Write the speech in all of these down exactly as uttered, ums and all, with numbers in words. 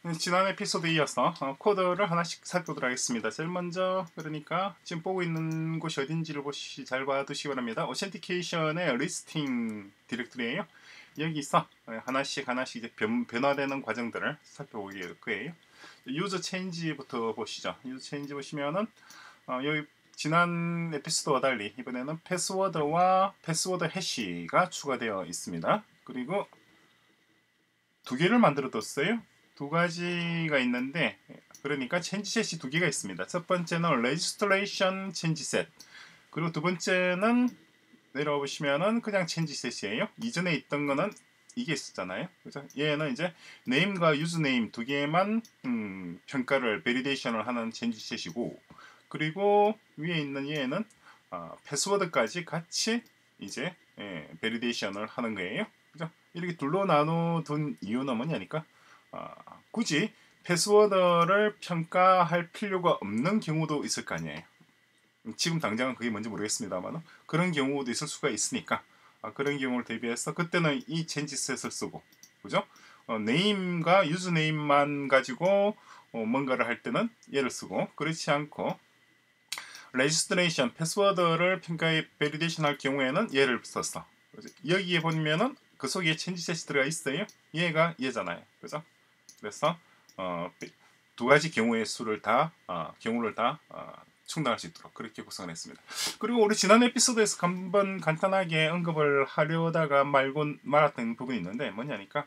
지난 에피소드에 이어서 어, 코드를 하나씩 살펴보도록 하겠습니다. 제일 먼저 그러니까 지금 보고 있는 곳이 어딘지를 보시 잘 봐두시기 바랍니다. 오센티케이션의 리스팅 디렉토리예요. 여기서 하나씩 하나씩 이제 변, 변화되는 과정들을 살펴보게 될 거예요. 유저 체인지부터 보시죠. 유저 체인지 보시면은 어, 여기 지난 에피소드와 달리 이번에는 패스워드와 패스워드 해시가 추가되어 있습니다. 그리고 두 개를 만들어 뒀어요. 두 가지가 있는데 그러니까 체인지셋이 두 개가 있습니다. 첫 번째는 registration 체인지셋, 그리고 두 번째는 내려와 보시면은 그냥 체인지셋이에요. 이전에 있던 거는 이게 있었잖아요. 그죠? 얘는 이제 name과 username 두 개만 음, 평가를 베리데이션을 하는 체인지셋이고, 그리고 위에 있는 얘는 어, 패스워드까지 같이 이제 예, 베리데이션을 하는 거예요. 그죠? 이렇게 둘로 나눠둔 이유는 뭐냐니까 어, 굳이 패스워드를 평가할 필요가 없는 경우도 있을 거 아니에요. 지금 당장은 그게 뭔지 모르겠습니다만 그런 경우도 있을 수가 있으니까 어, 그런 경우를 대비해서 그때는 이 체인지셋을 쓰고, 그죠? 어, 네임과 유즈네임만 가지고 어, 뭔가를 할 때는 얘를 쓰고, 그렇지 않고 레지스트레이션 패스워드를 평가에 베리데이션 할 경우에는 얘를 썼어. 여기에 보면은 그 속에 체인지셋이 들어가 있어요. 얘가 얘잖아요. 그죠? 그래서 어, 두 가지 경우의 수를 다 어, 경우를 다 어, 충당할 수 있도록 그렇게 구성을 했습니다. 그리고 우리 지난 에피소드에서 한번 간단하게 언급을 하려다가 말고 말았던 부분이 있는데 뭐냐니까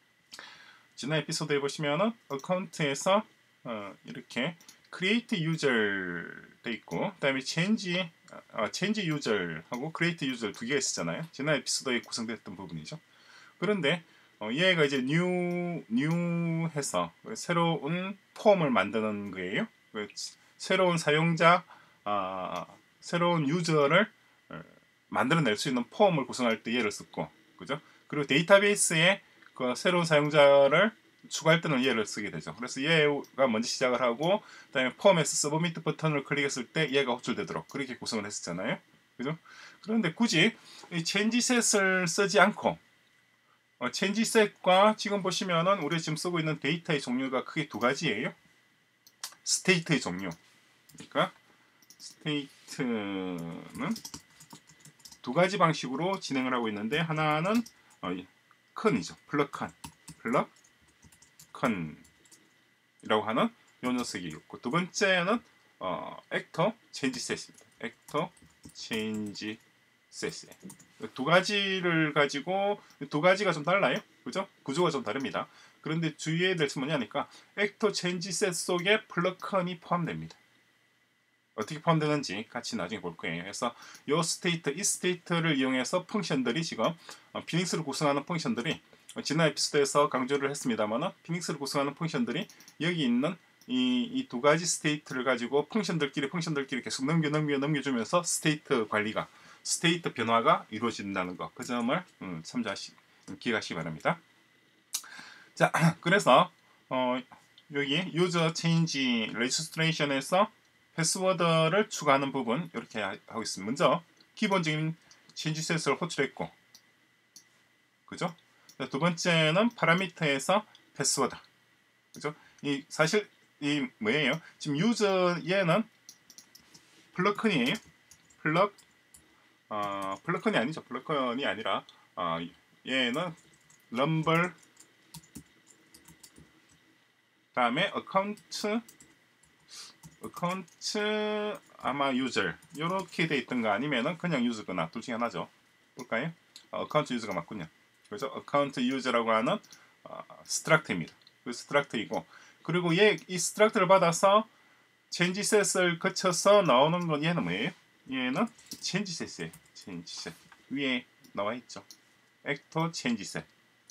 지난 에피소드에 보시면은 어카운트에서 어, 이렇게 create user 돼 있고, 그다음에 change 어, change user 하고 create user 두 개가 있었잖아요. 지난 에피소드에 구성됐던 부분이죠. 그런데 어, 얘가 이제 new new 해서 새로운 폼을 만드는 거예요. 새로운 사용자 아, 새로운 유저를 어, 만들어낼 수 있는 폼을 구성할 때 얘를 썼고, 그죠? 그리고 데이터베이스에 그 새로운 사용자를 추가할 때는 얘를 쓰게 되죠. 그래서 얘가 먼저 시작을 하고 그다음에 폼에서 서브미트 버튼을 클릭했을 때 얘가 호출되도록 그렇게 구성을 했었잖아요. 그죠? 그런데 굳이 이 체인지셋을 쓰지 않고 어, 체인지셋과 지금 보시면은 우리 지금 쓰고 있는 데이터의 종류가 크게 두 가지예요. 스테이트의 종류. 그러니까 스테이트는 두 가지 방식으로 진행을 하고 있는데, 하나는 어, 컨이죠. 플러컨. 플러컨이라고 하는 요 녀석이 있고, 두 번째는 어, 액터 체인지셋입니다. 액터 체인지셋. 두 가지를 가지고 두 가지가 좀 달라요. 그죠? 구조가 좀 다릅니다. 그런데 주의해야 될 것은 뭐냐니까 액터 체인지셋 속에 플러컨이 포함됩니다. 어떻게 포함되는지 같이 나중에 볼 거예요. 그래서 이 스테이트, 이 스테이트를 이용해서 펑션들이 지금 어, 피닉스를 구성하는 펑션들이 어, 지난 에피소드에서 강조를 했습니다만 피닉스를 구성하는 펑션들이 여기 있는 이 두 가지 스테이트를 가지고 펑션들끼리 펑션들끼리 계속 넘겨 넘겨 넘겨주면서 스테이트 관리가 스테이트 변화가 이루어진다는 거, 그 점을 음, 참조하시 기억하시기 바랍니다. 자, 그래서 어, 여기 유저 체인지 레지스트레이션에서 패스워드를 추가하는 부분 이렇게 하고 있습니다. 먼저 기본적인 체인지셋을 호출했고, 그죠? 두 번째는 파라미터에서 패스워드, 그죠? 이 사실 이 뭐예요? 지금 유저 얘는 플러컨이에요. 플럭 어, 플러컨이 아니죠. 플러컨이 아니라 어, 얘는 럼블 다음에 어카운트 어카운트 아마 유저 이렇게 돼 있던가 아니면은 그냥 유저거나 둘 중에 하나죠. 볼까요? 어, 어카운트 유저가 맞군요. 그래서 어카운트 유저라고 하는 어, 스트럭트입니다. 그 스트럭트이고, 그리고 얘 이 스트럭트를 받아서 체인지셋을 거쳐서 나오는 건 얘는 뭐예요? 얘는 체인지셋이에요. 체인지셋 위에 나와 있죠. 액터 체인지셋.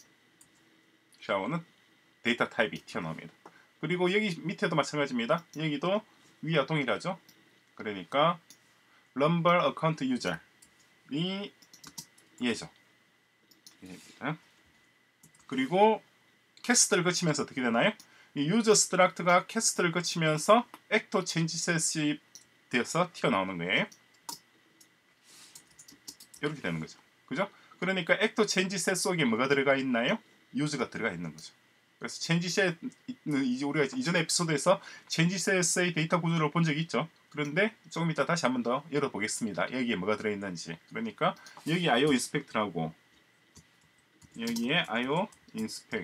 샤워는 데이터 타입이 튀어나옵니다. 그리고 여기 밑에도 마찬가지입니다. 여기도 위와 동일하죠. 그러니까 럼블 어카운트 유저이 얘죠. 얘입니다. 그리고 캐스트를 거치면서 어떻게 되나요? 이 유저 스트럭트가 캐스트를 거치면서 액터 체인지셋이 되어서 튀어나오는 거예요. 이렇게 되는 거죠. 그죠? 그러니까 액터 체인지셋 속에 뭐가 들어가 있나요? 유저가 들어가 있는 거죠. 그래서 changeset는 이제 우리가 이전의 에피소드에서 changeset의 데이터 구조를 본 적이 있죠. 그런데 조금 이따 다시 한번 더 열어보겠습니다. 여기에 뭐가 들어있는지. 그러니까 여기 아이오 inspect라고 여기에 아이오 inspect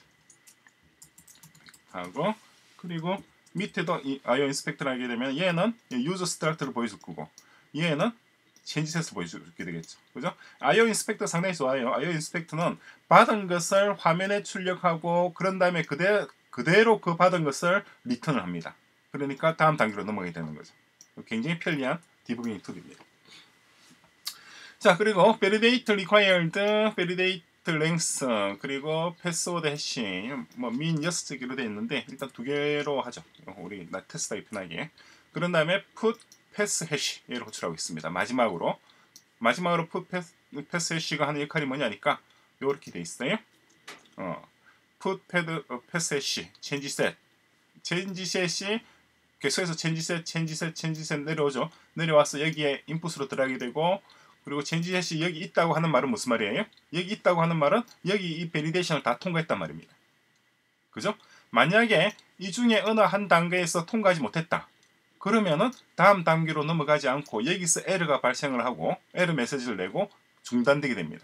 하고 그리고 밑에도 이 아이오 inspect를 하게 되면 얘는 user struct를 보여줄 거고 얘는 changeset을 보여주게 되겠죠. 그죠? 아이오 inspector 상당히 좋아요. 아이오 inspector는 받은 것을 화면에 출력하고 그런 다음에 그대, 그대로 그 받은 것을 리턴을 합니다. 그러니까 다음 단계로 넘어가게 되는 거죠. 굉장히 편리한 디버깅 툴입니다. 자, 그리고 validate required, validate length, 그리고 password hash, 뭐 min 여섯 개로 되어 있는데 일단 두 개로 하죠. 우리 나 테스트하기 편하게. 그런 다음에 put pass hash 얘를 호출하고 있습니다. 마지막으로 마지막으로 put pass, pass hash가 하는 역할이 뭐냐니까 이렇게 돼 있어요. 어, put pass hash, change set, change set이 계속해서 change set, change set, change set 내려오죠. 내려와서 여기에 인풋으로 들어가게 되고 그리고 change set이 여기 있다고 하는 말은 무슨 말이에요? 여기 있다고 하는 말은 여기 이 베리데이션을 다 통과했단 말입니다. 그죠? 만약에 이 중에 어느 한 단계에서 통과하지 못했다. 그러면은 다음 단계로 넘어가지 않고 여기서 에러가 발생을 하고 에러 메시지를 내고 중단되게 됩니다.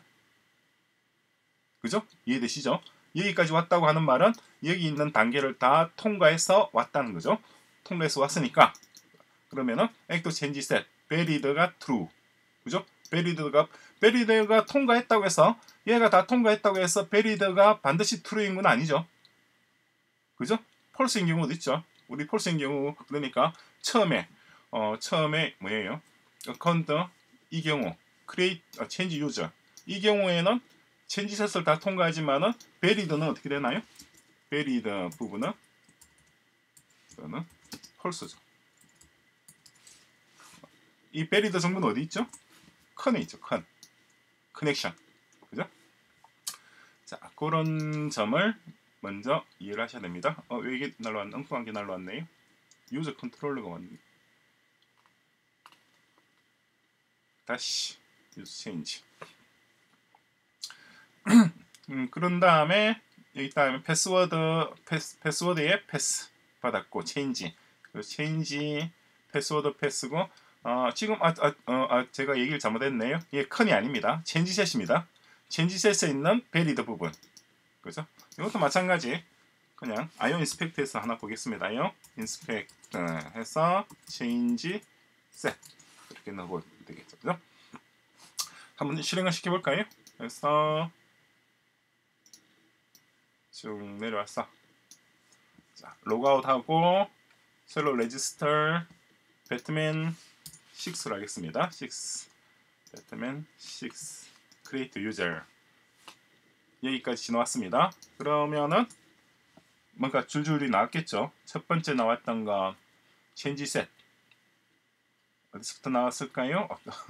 그죠? 이해되시죠? 여기까지 왔다고 하는 말은 여기 있는 단계를 다 통과해서 왔다는 거죠. 통과해서 왔으니까 그러면은 액도 change set validate가 true. 그죠? validate가 validate가 통과했다고 해서 얘가 다 통과했다고 해서 validate가 반드시 true인 건 아니죠. 그죠? false인 경우도 있죠. 우리 false인 경우 그러니까 처음에 어 처음에 뭐예요? account 이 경우 create 어, change user 이 경우에는 change set을 다 통과하지만은 validate는 어떻게 되나요? valid 부분은 이거는 false죠. 이 valid 정보는 어디 있죠? 컨에 있죠. 컨 커넥션. 그죠? 자, 그런 점을 먼저 이해를 하셔야 됩니다. 어, 왜 이게 날라왔, 엉뚱한 게 날라왔네요. 유저 컨트롤러가 왔네. 다시 유저 체인지. 음, 그런 다음에 여기 다음에 패스워드 패스, 패스워드에 패스 받았고 체인지. 체인지 패스워드 패스고 어, 지금 아, 아, 어, 아, 제가 얘기를 잘못했네요. 이게 컨이 아닙니다. 체인지셋입니다. 체인지셋에 있는 베리드 부분. 그죠? 이것도 마찬가지. 그냥 아이오 인스펙트에서 하나 보겠습니다. 아이오 인스펙트 해서 체인지 셋 이렇게 넣어보면 되겠죠. 그죠? 한번 실행을 시켜볼까요? 그래서 쭉 내려왔어. 자, 로그아웃하고 새로 레지스터 배트맨 식스로 하겠습니다. 식스 배트맨 식스 create user 여기까지 지나왔습니다. 그러면은 뭔가 줄줄이 나왔겠죠. 첫 번째 나왔던 거 change set 어디서부터 나왔을까요?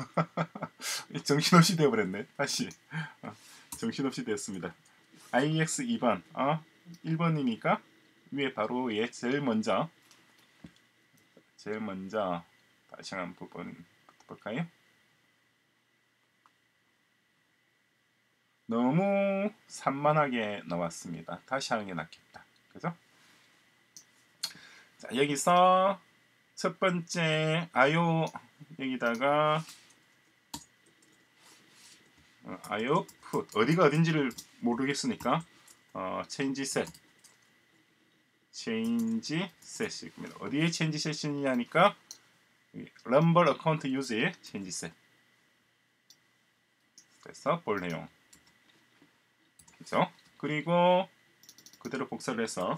정신없이 되어버렸네. 다시 정신없이 되었습니다. 아이엑스 이 번 어, 일 번이니까 위에 바로 위에 제일 먼저 제일 먼저 다시 한 부분 볼까요? 너무 산만하게 나왔습니다. 다시 하는 게 낫겠다. 그죠? 자, 여기서 첫 번째 아이오 여기다가 어, 아이오 put 어디가 어딘지를 모르겠으니까 어, change set change set입니다. 어디에 change set이냐니까 럼블 어카운트 유저의 change set 그래서 볼 내용 그죠? 그리고 그대로 복사를 해서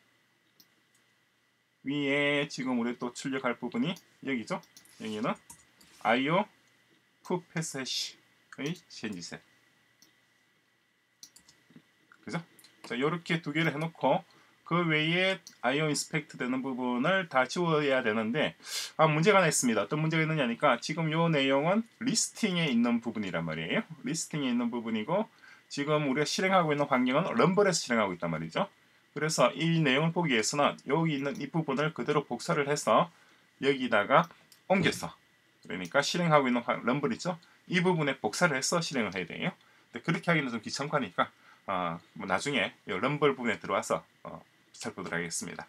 위에 지금 우리 또 출력할 부분이 여기죠? 여기는 아이오 put pass hash의 change set 그죠? 자, 요렇게 두 개를 해놓고 그 외에 아이오 인스펙트 되는 부분을 다 지워야 되는데 아, 문제가 하나 있습니다. 어떤 문제가 있느냐니까 지금 요 내용은 리스팅에 있는 부분이란 말이에요. 리스팅에 있는 부분이고 지금 우리가 실행하고 있는 환경은 럼블에서 실행하고 있단 말이죠. 그래서 이 내용을 보기 위해서는 여기 있는 이 부분을 그대로 복사를 해서 여기다가 옮겨서 그러니까 실행하고 있는 럼블 있죠. 이 부분에 복사를 해서 실행을 해야 돼요. 근데 그렇게 하기는 좀 귀찮고 하니까 어, 뭐 나중에 이 럼블 부분에 들어와서 어, 살펴보도록 하겠습니다.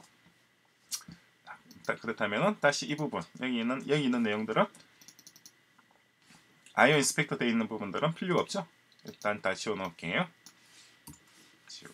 자, 그렇다면 다시 이 부분 여기 있는 여기 있는 내용들은 아이오 인스펙터 되어 있는 부분들은 필요가 없죠. 일단 다 지워 놓을게요. 지우고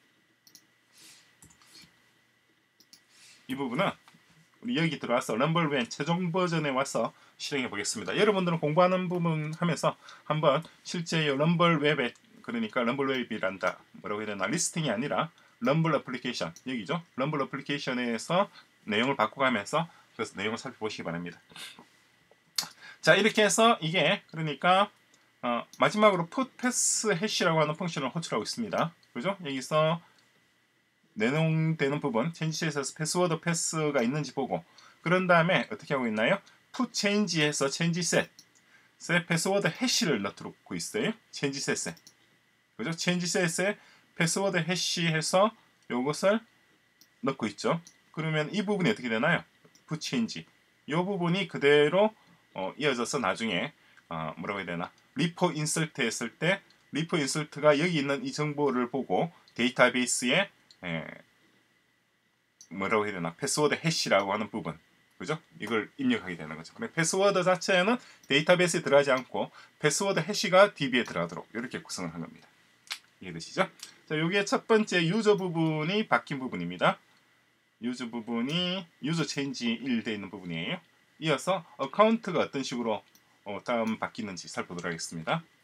이 부분은 우리 여기 들어와서 럼블웹 최종 버전에 와서 실행해 보겠습니다. 여러분들은 공부하는 부분 하면서 한번 실제 럼블웹에 그러니까 럼블웹이란다 뭐라고 해야 되나 리스팅이 아니라 럼블 어플리케이션 여기죠. 럼블 어플리케이션에서 내용을 바꿔가면서 그래서 내용을 살펴보시기 바랍니다. 자 이렇게 해서 이게 그러니까 어, 마지막으로 put pass hash라고 하는 펑션을 호출하고 있습니다. 그죠? 여기서 내용되는 부분 changeset에서 패스워드 패스가 있는지 보고 그런 다음에 어떻게 하고 있나요? put change에서 changeset 의 패스워드 해시를 넣고 있어요. changeset에 그죠? changeset에 패스워드 해시해서 요것을 넣고 있죠. 그러면 이 부분이 어떻게 되나요? put change 이 부분이 그대로 어, 이어져서 나중에 어, 뭐라고 해야 되나 리포 인설트 했을 때 리포 인설트가 여기 있는 이 정보를 보고 데이터베이스에 에, 뭐라고 해야 되나 패스워드 해시라고 하는 부분 그죠? 이걸 입력하게 되는 거죠. 근데 패스워드 자체는 데이터베이스에 들어가지 않고 패스워드 해시가 디비에 들어가도록 이렇게 구성을 한 겁니다. 이해되시죠? 자, 여기에 첫 번째 유저 부분이 바뀐 부분입니다. 유저 부분이 유저 체인지 일 되어 있는 부분이에요. 이어서 어카운트가 어떤 식으로 어, 다음 바뀌는지 살펴보도록 하겠습니다.